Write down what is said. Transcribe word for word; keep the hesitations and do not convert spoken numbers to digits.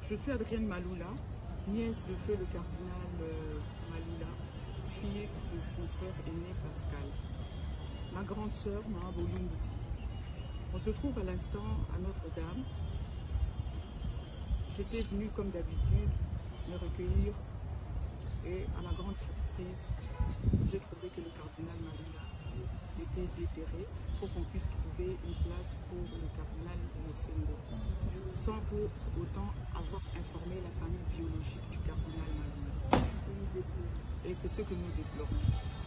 Je suis Adrienne Maloula, nièce de feu le cardinal euh, Maloula, fille de son frère aîné Pascal. Ma grande sœur, Mama Bolungu. On se trouve à l'instant à Notre-Dame. J'étais venue comme d'habitude me recueillir et à ma grande surprise, j'ai trouvé que le cardinal Maloula était déterré pour qu'on puisse trouver une place pour le cardinal Mosengo, sans pour autant avoir informé la famille biologique du cardinal Maloula. Et c'est ce que nous déplorons.